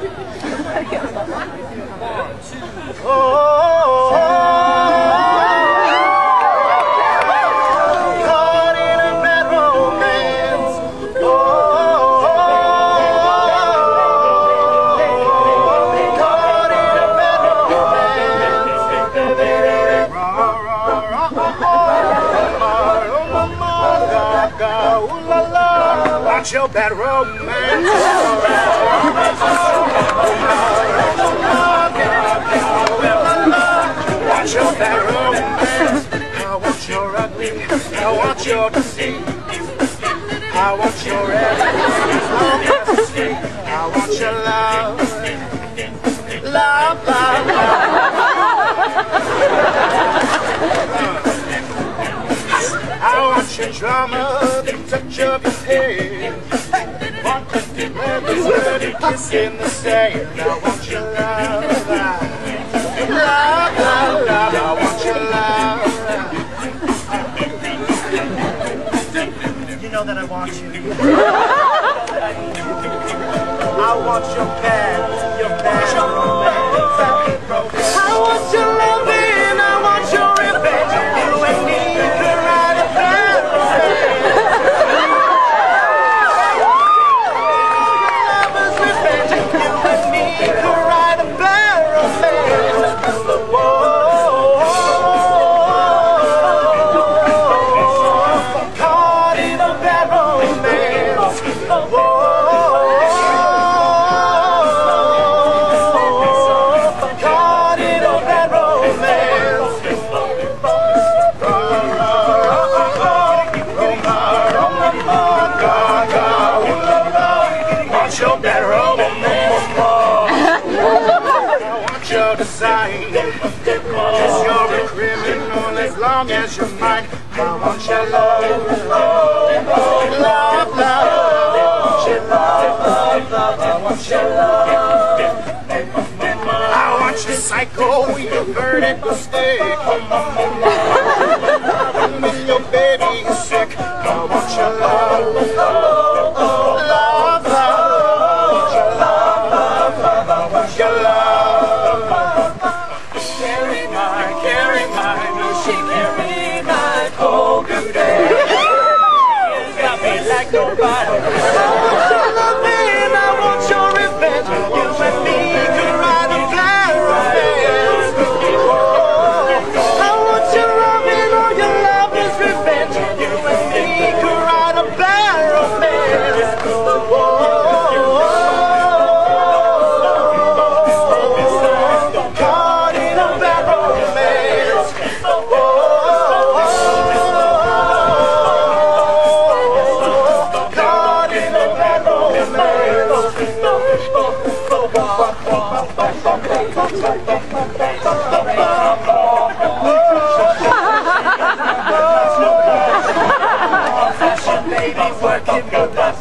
Caught in a bad romance. Caught in a bad romance. Watch your bad romance. Watch your bad romance. I want your ugly. I want your deceit. I want your everything. I want your love. Love, love, love. I want your drama, the touch of your head. Want to let this dirty kiss in the sand. I want your love, love, love, love. I want your love. You know that I want you. I want your bad romance. I want your love and I want your revenge. You and me could write a bad romance. You and me could write a bad romance. Caught in a bad romance. Caught in a bad romance. Want your bad romance. I want your design. Cause you're a criminal as long as you're mine. I want your love, love, love, love. I want your love, love, I want your love. I want your psycho, your vertical stick. When your baby is sick, I want your love, love, love, your love, love, I want your love. Carry my, no she carry my cold good day. You got me like nobody. I want your love and I want your revenge. You and me could write a bad romance. I want your love and all your love is revenge. You and me could write a bad romance. Caught in a bad romance. Caught in a bad baby, working with that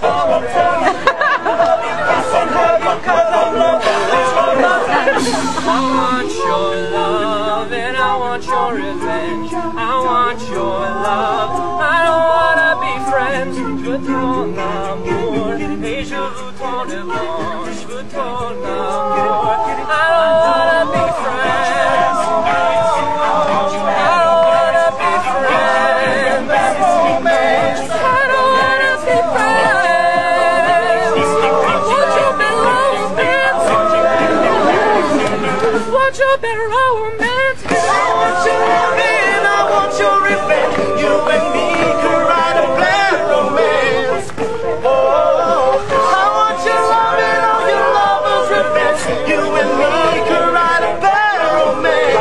I want your love and I want your revenge. I want your love. I don't wanna be friends. Je veux ton amour et je veux ton revanche. Je veux ton amour. I don't wanna be friends. I don't wanna be friends. I don't wanna be friends. Want your better romance. I want your love and I want your revenge. You and me could write a bad romance. Oh, I want your love and all your lovers' revenge. You and me could write a bad romance.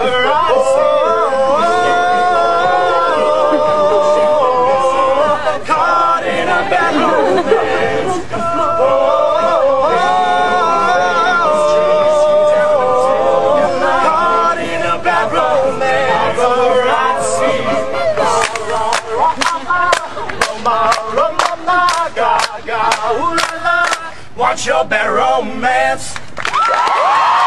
Caught in a bad romance. Want your bad romance.